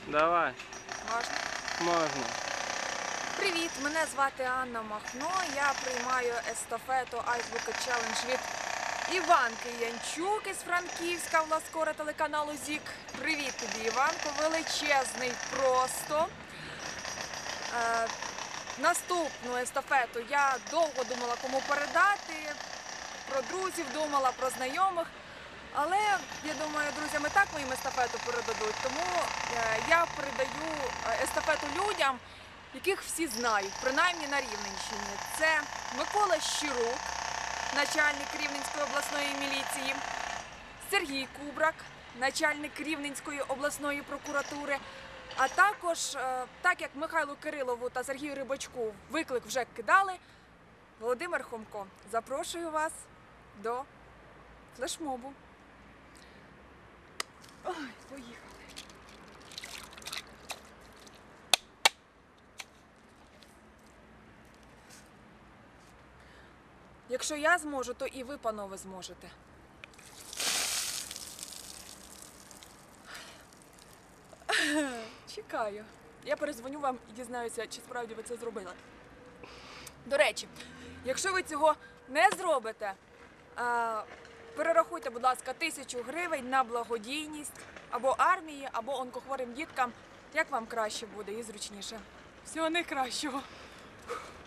Давай. Можна? Можна. Привіт, мене звати Анна Махно. Я приймаю естафету Ice Bucket Challenge від Іванки Янчук із Франківська, власкора телеканалу ЗІК. Привіт тобі, Іванко, величезний просто. Наступну естафету я довго думала, кому передати. Про друзів думала, про знайомих. Але, я думаю, друзям і так моїм естафету передадуть. Тому я передаю естафету людям, яких всі знають, принаймні на Рівненщині. Це Микола Щирук, начальник Рівненської обласної міліції, Сергій Кубрак, начальник Рівненської обласної прокуратури, а також, так як Михайлу Кирилову та Сергію Рибачку виклик вже кидали, Володимир Хомко. Запрошую вас до флешмобу. Ой, поїхали. Якщо я зможу, то і ви, панове, зможете. Чекаю. Я перезвоню вам і дізнаюся, чи справді ви це зробили. До речі, якщо ви цього не зробите, перерахуйте, будь ласка, 1000 гривень на благодійність або армії, або онкохворим діткам. Як вам краще буде і зручніше. Всього найкращого.